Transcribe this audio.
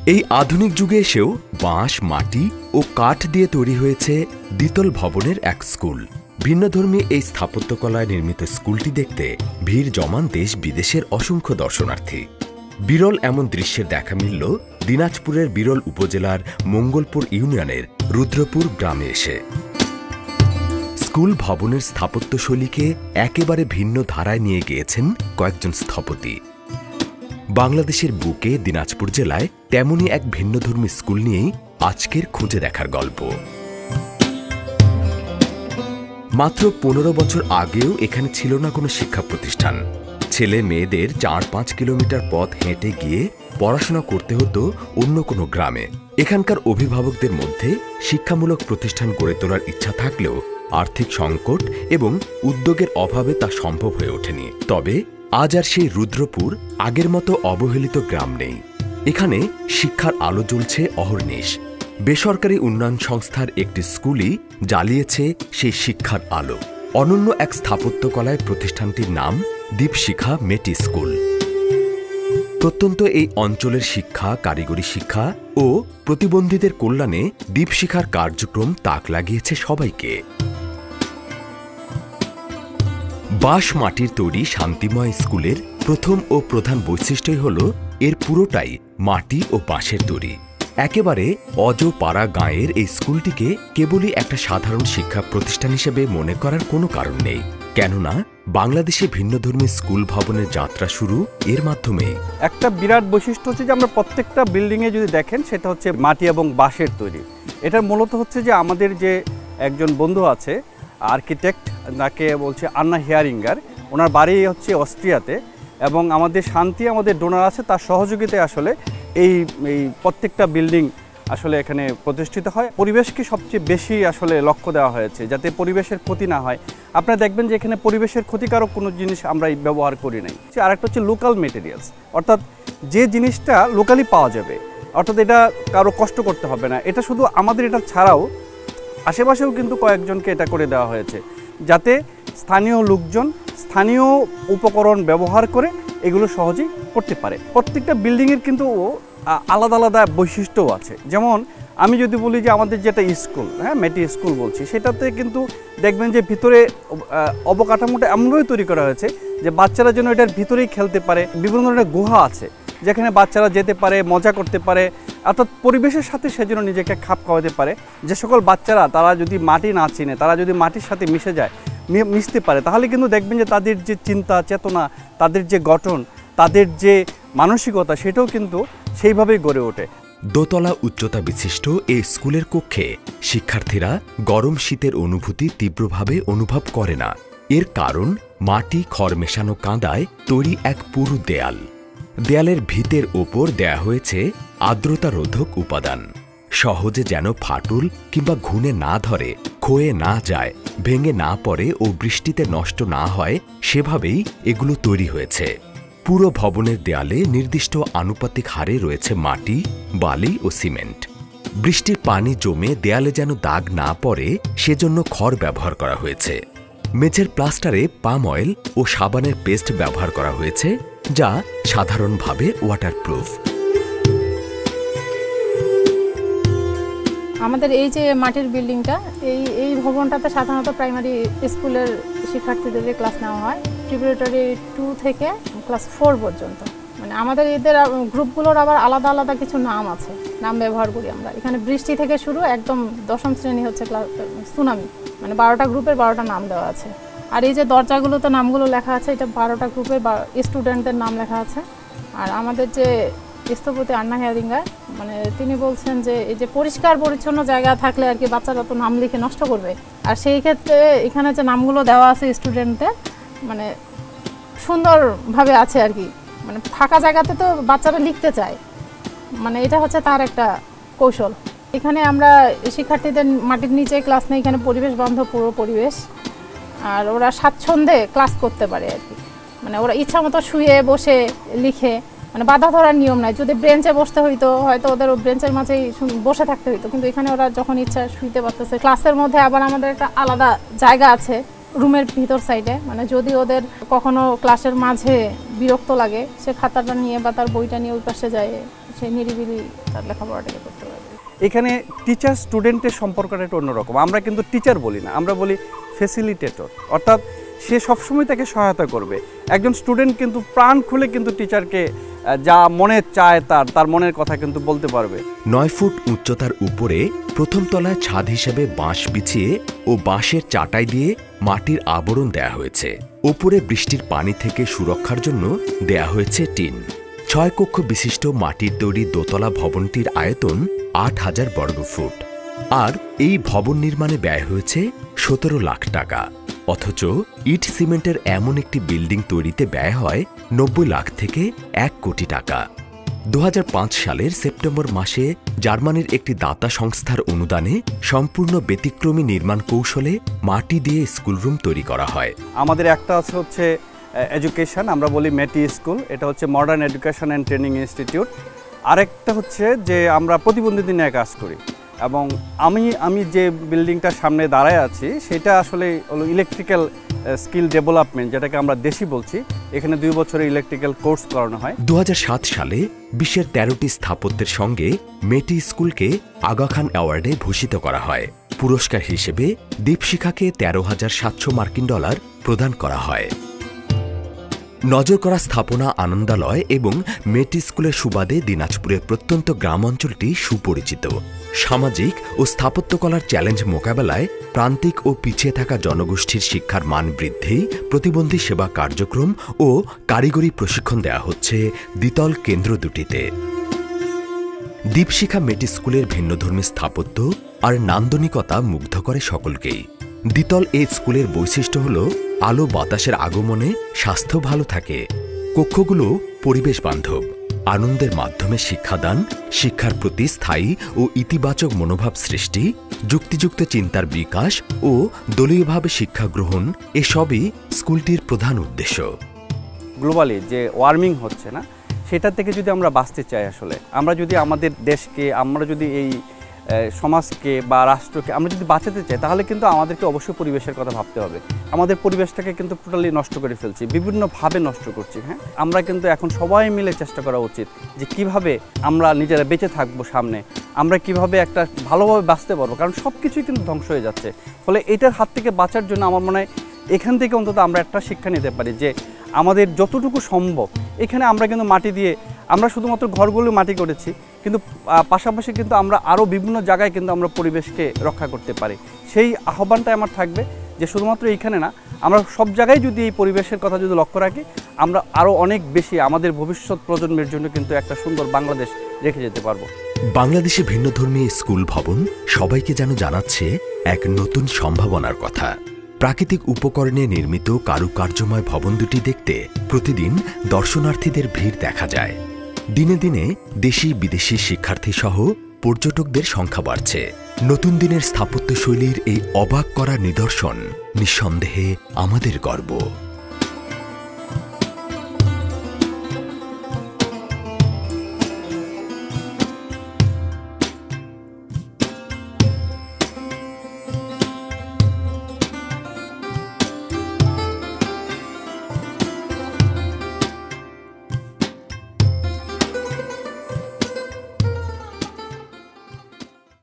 এই আধুনিক যুগে এসেও বাঁশ, মাটি ও কাঠ দিয়ে তৈরি হয়েছে দ্বিতল ভবনের এক স্কুল। ভিন্নধর্মী এই স্থাপত্যকলায় নির্মিত স্কুলটি দেখতে ভিড় জমান দেশ বিদেশের অসংখ্য দর্শনার্থী। বিরল এমন দৃশ্যের দেখা মিলল দিনাজপুরের বিরল উপজেলার মঙ্গলপুর ইউনিয়নের রুদ্রপুর গ্রামে এসে। স্কুল ভবনের স্থাপত্যশৈলীকে একেবারে ভিন্ন ধারায় নিয়ে গিয়েছেন কয়েকজন স্থপতি। বাংলাদেশের বুকে দিনাজপুর জেলায় তেমনই এক ভিন্নধর্মী স্কুল নিয়েই আজকের খুঁজে দেখার গল্প। মাত্র 15 বছর আগেও এখানে ছিল না কোনো শিক্ষা প্রতিষ্ঠান। ছেলে মেয়েদের 4-5 কিলোমিটার পথ হেঁটে গিয়ে পড়াশোনা করতে হতো অন্য কোনো গ্রামে। এখানকার অভিভাবকদের মধ্যে শিক্ষামূলক প্রতিষ্ঠান গড়ে তোলার ইচ্ছা থাকলেও আর্থিক সংকট এবং উদ্যোগের অভাবে তা সম্ভব হয়ে ওঠেনি। তবে আজ আর সেই রুদ্রপুর আগের মতো অবহেলিত গ্রাম নেই। এখানে শিক্ষার আলো জ্বলছে অহর্নিশ। বেসরকারি উন্নয়ন সংস্থার একটি স্কুলই জ্বালিয়েছে সেই শিক্ষার আলো। অনন্য এক স্থাপত্যকলায় প্রতিষ্ঠানটির নাম দীপশিখা মেটি স্কুল। প্রত্যন্ত এই অঞ্চলের শিক্ষা, কারিগরি শিক্ষা ও প্রতিবন্ধীদের কল্যাণে দীপশিখার কার্যক্রম তাক লাগিয়েছে সবাইকে। বাঁশ মাটির তৈরি শান্তিময় স্কুলের প্রথম ও প্রধান বৈশিষ্ট্যই হল এর পুরোটাই মাটি ও বাঁশের তৈরি। একেবারে অজপাড়া গাঁয়ের এই স্কুলটিকে কেবলই একটা সাধারণ শিক্ষা প্রতিষ্ঠান হিসেবে মনে করার কোনো কারণ নেই, কেননা বাংলাদেশে ভিন্নধর্মী স্কুল ভবনের যাত্রা শুরু এর মাধ্যমে। একটা বিরাট বৈশিষ্ট্য হচ্ছে যে আমরা প্রত্যেকটা বিল্ডিংয়ে যদি দেখেন সেটা হচ্ছে মাটি এবং বাঁশের তৈরি। এটা মূলত হচ্ছে যে আমাদের যে একজন বন্ধু আছে আর্কিটেক্ট, তাকে বলছে আন্না হিয়ারিঙ্গার, ওনার বাড়ি হচ্ছে অস্ট্রিয়াতে, এবং আমাদের শান্তি আমাদের ডোনার আছে, তার সহযোগিতায় আসলে এই প্রত্যেকটা বিল্ডিং আসলে এখানে প্রতিষ্ঠিত হয়। পরিবেশকে সবচেয়ে বেশি আসলে লক্ষ্য দেওয়া হয়েছে যাতে পরিবেশের ক্ষতি না হয়। আপনারা দেখবেন যে এখানে পরিবেশের ক্ষতিকারক কোনো জিনিস আমরা ব্যবহার করি নাই। আরেকটা হচ্ছে লোকাল মেটেরিয়ালস, অর্থাৎ যে জিনিসটা লোকালি পাওয়া যাবে, অর্থাৎ এটা কারো কষ্ট করতে হবে না। এটা শুধু আমাদের এটা ছাড়াও আশেপাশেও কিন্তু কয়েকজনকে এটা করে দেওয়া হয়েছে যাতে স্থানীয় লোকজন স্থানীয় উপকরণ ব্যবহার করে এগুলো সহজেই করতে পারে। প্রত্যেকটা বিল্ডিংয়ের কিন্তু আলাদা আলাদা বৈশিষ্ট্যও আছে। যেমন আমি যদি বলি যে আমাদের যেটা স্কুল, মেটি স্কুল বলছি, সেটাতে কিন্তু দেখবেন যে ভিতরে অবকাঠামোটা এমনভাবে তৈরি করা হয়েছে যে বাচ্চারা যেন এটার ভিতরেই খেলতে পারে। বিভিন্ন ধরনের গুহা আছে যেখানে বাচ্চারা যেতে পারে, মজা করতে পারে, অর্থাৎ পরিবেশের সাথে সে যেন নিজেকে খাপ খাওয়াতে পারে। যে সকল বাচ্চারা তারা যদি মাটি না চিনে, তারা যদি মাটির সাথে মিশে যায়, মিশতে পারে, তাহলে কিন্তু দেখবেন যে তাদের যে চিন্তা চেতনা, তাদের যে গঠন, তাদের যে মানসিকতা, সেটাও কিন্তু সেইভাবেই গড়ে ওঠে। দোতলা উচ্চতা বিশিষ্ট এই স্কুলের কক্ষে শিক্ষার্থীরা গরম শীতের অনুভূতি তীব্রভাবে অনুভব করে না। এর কারণ মাটি খড় মেশানো কাঁদায় তৈরি এক পুরু দেয়াল। দেয়ালের ভিতের ওপর দেয়া হয়েছে আর্দ্রতারোধক উপাদান, সহজে যেন ফাটল কিংবা ঘুণে না ধরে, ক্ষয়ে না যায়, ভেঙে না পড়ে ও বৃষ্টিতে নষ্ট না হয়, সেভাবেই এগুলো তৈরি হয়েছে। পুরো ভবনের দেয়ালে নির্দিষ্ট আনুপাতিক হারে রয়েছে মাটি, বালি ও সিমেন্ট। বৃষ্টির পানি জমে দেয়ালে যেন দাগ না পড়ে সেজন্য খড় ব্যবহার করা হয়েছে। মেঝের প্লাস্টারে পাম অয়েল ও সাবানের পেস্ট ব্যবহার করা হয়েছে, যা সাধারণভাবে ওয়াটারপ্রুফ। আমাদের এই যে মাটির বিল্ডিংটা, এই ভবনটাতে সাধারণত প্রাইমারি স্কুলের শিক্ষার্থীদের ক্লাস নেওয়া হয়, প্রিপারেটরি 2 থেকে ক্লাস 4 পর্যন্ত। মানে আমাদের এদের গ্রুপগুলোর আবার আলাদা আলাদা কিছু নাম আছে, নাম ব্যবহার করি আমরা। এখানে বৃষ্টি থেকে শুরু একদম 10ম শ্রেণী হচ্ছে ক্লাস সুনামি, মানে 12টা গ্রুপের 12টা নাম দেওয়া আছে। আর এই যে দরজাগুলোতে নামগুলো লেখা আছে, এটা 12টা গ্রুপের স্টুডেন্টদের নাম লেখা আছে। আর আমাদের যে স্থপতি আন্না হিয়ারিঙ্গার, মানে তিনি বলছেন যে এই যে পরিষ্কার পরিচ্ছন্ন জায়গা থাকলে আর কি বাচ্চারা তো নাম লিখে নষ্ট করবে, আর সেই ক্ষেত্রে এখানে যে নামগুলো দেওয়া আছে স্টুডেন্টদের, মানে সুন্দরভাবে আছে আর কি। মানে ফাঁকা জায়গাতে তো বাচ্চারা লিখতে চায়, মানে এটা হচ্ছে তার একটা কৌশল। এখানে আমরা শিক্ষার্থীদের মাটির নিচে ক্লাস নেই, এখানে পরিবেশ বান্ধব পুরো পরিবেশ, আর ওরা স্বাচ্ছন্দ্যে ক্লাস করতে পারে আর কি। মানে ওরা ইচ্ছা মতো শুয়ে বসে লিখে, মানে বাধা ধরার নিয়ম নাই। যদি ব্রেঞ্চে বসতে হইতো হয়তো ওদের ব্রেঞ্চের মাঝেই বসে থাকতে হইতো, কিন্তু এখানে ওরা যখন ইচ্ছা শুইতে পারতেছে। ক্লাসের মধ্যে আবার আমাদের একটা আলাদা জায়গা আছে রুমের ভিতর সাইডে, মানে যদি ওদের কখনো ক্লাসের মাঝে বিরক্ত লাগে, সে খাতাটা নিয়ে বা তার বইটা নিয়ে ওই পাশে যায় সে নিরিবিলি তার লেখাপড়াটাকে করতে পারবে। এখানে টিচার স্টুডেন্টের সম্পর্কটা একটু অন্যরকম। আমরা কিন্তু টিচার বলি না, আমরা বলি ফ্যাসিলিটেটর, অর্থাৎ সে সবসময় তাকে সহায়তা করবে। একজন স্টুডেন্ট কিন্তু প্রাণ খুলে কিন্তু টিচারকে যা মনে চায় তার মনের কথা কিন্তু বলতে পারবে। 9 ফুট উচ্চতার উপরে প্রথম তলায় ছাদ হিসেবে বাঁশ বিছিয়ে ও বাঁশের চাটাই দিয়ে মাটির আবরণ দেয়া হয়েছে। উপরে বৃষ্টির পানি থেকে সুরক্ষার জন্য দেয়া হয়েছে টিন। 6 কক্ষ বিশিষ্ট মাটির তৈরি দোতলা ভবনটির আয়তন 8,000 বর্গফুট। আর এই ভবন নির্মাণে ব্যয় হয়েছে 17 লাখ টাকা। অথচ ইট সিমেন্টের এমন একটি বিল্ডিং তৈরিতে ব্যয় হয় 90 লাখ থেকে 1 কোটি টাকা। 2005 সালের সেপ্টেম্বর মাসে জার্মানির একটি দাতা সংস্থার অনুদানে সম্পূর্ণ ব্যতিক্রমী নির্মাণ কৌশলে মাটি দিয়ে স্কুলরুম তৈরি করা হয়। আমাদের একটা আছে হচ্ছে এডুকেশন, আমরা বলি মেটি স্কুল, এটা হচ্ছে modern education and training institute. আরেকটা হচ্ছে যে আমরা প্রতিবন্ধীদের নিয়ে কাজ করি, এবং আমি যে বিল্ডিংটার সামনে দাঁড়ায় আছি সেটা আসলে হলো ইলেকট্রিক্যাল স্কিল ডেভেলপমেন্ট, যেটাকে আমরা দেশি বলছি। এখানে 2 বছরের ইলেকট্রিক্যাল কোর্স করানো হয়। 2007 সালে বিশ্বের 13টি স্থাপত্যের সঙ্গে মেটি স্কুলকে আগা খান অ্যাওয়ার্ডে ভূষিত করা হয়। পুরস্কার হিসেবে দীপশিখাকে $13,700 মার্কিন প্রদান করা হয়। নজর করা স্থাপনা আনন্দালয় এবং মেটি স্কুলের সুবাদে দিনাজপুরের প্রত্যন্ত গ্রাম অঞ্চলটি সুপরিচিত। সামাজিক ও স্থাপত্যকলার চ্যালেঞ্জ মোকাবেলায় প্রান্তিক ও পিছিয়ে থাকা জনগোষ্ঠীর শিক্ষার মান বৃদ্ধি, প্রতিবন্ধী সেবা কার্যক্রম ও কারিগরি প্রশিক্ষণ দেওয়া হচ্ছে দ্বিতল কেন্দ্র দুটিতে। দীপশিখা মেটি স্কুলের ভিন্নধর্মী স্থাপত্য আর নান্দনিকতা মুগ্ধ করে সকলকেই। দ্বিতল এই স্কুলের বৈশিষ্ট্য হল আলো বাতাসের আগমনে স্বাস্থ্য ভালো থাকে, কক্ষগুলো পরিবেশ বান্ধব, আনন্দের মাধ্যমে শিক্ষাদান, শিক্ষার প্রতি স্থায়ী ও ইতিবাচক মনোভাব সৃষ্টি, যুক্তিযুক্ত চিন্তার বিকাশ ও দলীয়ভাবে শিক্ষা গ্রহণ, এসবই স্কুলটির প্রধান উদ্দেশ্য। গ্লোবালি যে ওয়ার্মিং হচ্ছে না, সেটা থেকে যদি আমরা বাঁচতে চাই, আসলে আমরা যদি আমাদের দেশকে, আমরা যদি এই সমাজকে বা রাষ্ট্রকে আমরা যদি বাঁচাতে চাই, তাহলে কিন্তু আমাদেরকে অবশ্যই পরিবেশের কথা ভাবতে হবে। আমাদের পরিবেশটাকে কিন্তু টোটালি নষ্ট করে ফেলছি, বিভিন্নভাবে নষ্ট করছি। হ্যাঁ, আমরা কিন্তু এখন সবাই মিলে চেষ্টা করা উচিত যে কিভাবে আমরা নিজেরা বেঁচে থাকবো, সামনে আমরা কিভাবে একটা ভালোভাবে বাঁচতে পারবো, কারণ সব কিছুই কিন্তু ধ্বংস হয়ে যাচ্ছে। ফলে এটার হাত থেকে বাঁচার জন্য আমার মনে হয় এখান থেকে অন্তত আমরা একটা শিক্ষা নিতে পারি যে আমাদের যতটুকু সম্ভব এখানে আমরা কিন্তু মাটি দিয়ে, আমরা শুধুমাত্র ঘরগুলো মাটি করেছি, কিন্তু পাশাপাশি কিন্তু আমরা আরও বিভিন্ন জায়গায় কিন্তু আমরা পরিবেশকে রক্ষা করতে পারি। সেই আহ্বানটাই আমার থাকবে যে শুধুমাত্র এইখানে না, আমরা সব জায়গায় যদি এই পরিবেশের কথা যদি লক্ষ্য রাখি, আমরা আরও অনেক বেশি আমাদের ভবিষ্যৎ প্রজন্মের জন্য কিন্তু একটা সুন্দর বাংলাদেশ রেখে যেতে পারবো। বাংলাদেশে ভিন্নধর্মী স্কুল ভবন সবাইকে যেন জানাচ্ছে এক নতুন সম্ভাবনার কথা। প্রাকৃতিক উপকরণে নির্মিত কারুকার্যময় ভবন দুটি দেখতে প্রতিদিন দর্শনার্থীদের ভিড় দেখা যায়। দিনে দিনে দেশি বিদেশি শিক্ষার্থী সহ পর্যটকদের সংখ্যা বাড়ছে। নতুন দিনের স্থাপত্যশৈলীর এই অবাক করা নিদর্শন নিঃসন্দেহে আমাদের গর্ব।